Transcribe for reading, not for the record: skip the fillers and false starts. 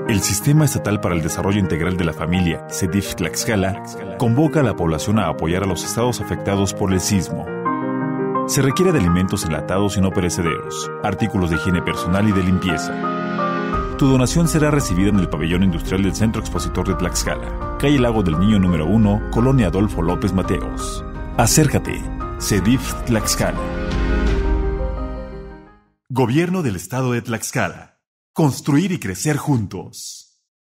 El Sistema Estatal para el Desarrollo Integral de la Familia, CEDIF Tlaxcala, convoca a la población a apoyar a los estados afectados por el sismo. Se requiere de alimentos enlatados y no perecederos, artículos de higiene personal y de limpieza. Tu donación será recibida en el pabellón industrial del Centro Expositor de Tlaxcala, calle Lago del Niño número 1, Colonia Adolfo López Mateos. Acércate, CEDIF Tlaxcala. Gobierno del Estado de Tlaxcala. Construir y crecer juntos.